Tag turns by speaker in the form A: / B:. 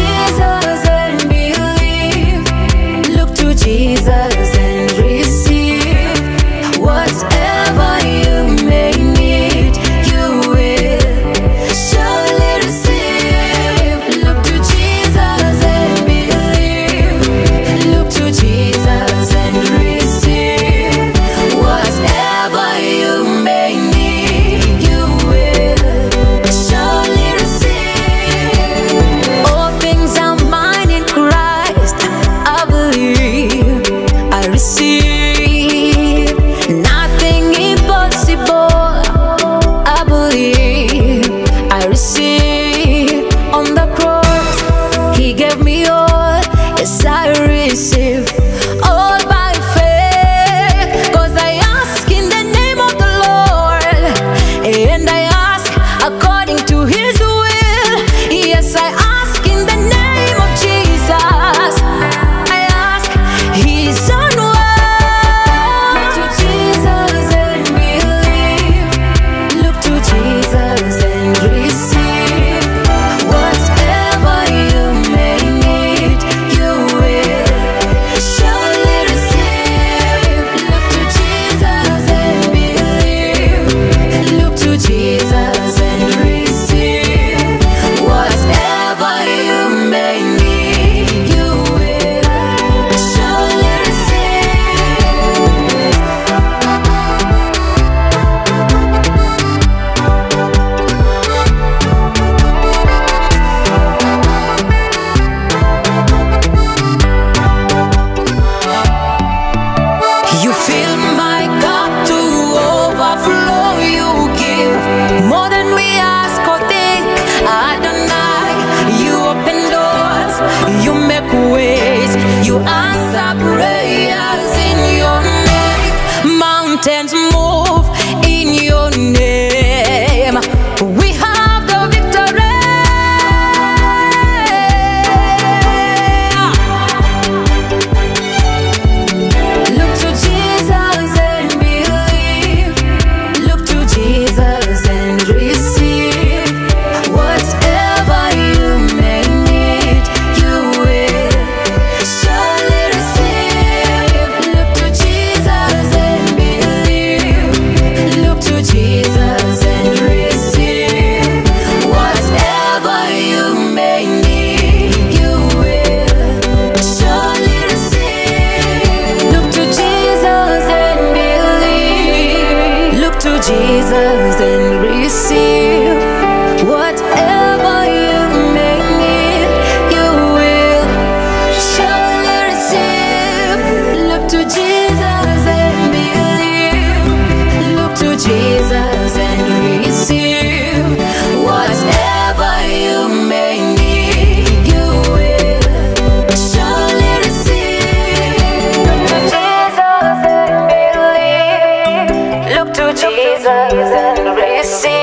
A: Jesus and believe. Look to Jesus and receive. Whatever you may need, you will surely receive. Look to Jesus and believe. Look to Jesus and receive. Whatever you may need, you will surely receive. All things are mine in Christ. I believe, I receive. Nothing impossible. I believe, I receive. On the cross, He gave me all. Yes, I receive. All by faith, 'cause I ask in the name of the Lord, and I ask according to His will. Yes, I ask in the name of Jesus. I ask His own word. Look to Jesus and believe. Look to Jesus and receive. Whatever you may need, you will surely receive. Look to Jesus and believe. Look to Jesus and receive. Whatever you may need, you will surely You fill my cup to overflow. You give more than we ask or think. Adonai, you open doors, you make ways, you answer prayers in your name. Mountains move in your name. We have the victory. Look to Jesus and believe. Look to Jesus and receive. Whatever you may need, you will surely receive. Look to Jesus and believe. Look to Jesus and receive. Whatever you may need, you will surely receive. Look to Jesus and believe. Look to Jesus and receive. Whatever you may need, you will surely receive. Look to Jesus and believe. Look to Jesus and receive. Whatever you may need, you will surely receive. Look to Jesus and believe. Look to Jesus and receive.